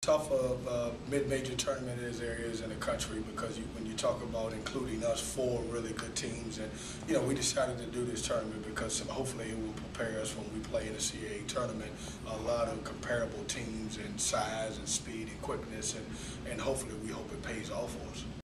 Tough of mid-major tournament as there is in the country because when you talk about including us four really good teams, and we decided to do this tournament because hopefully it will prepare us when we play in the CAA tournament. A lot of comparable teams in size and speed and quickness, and hopefully we hope it pays off for us.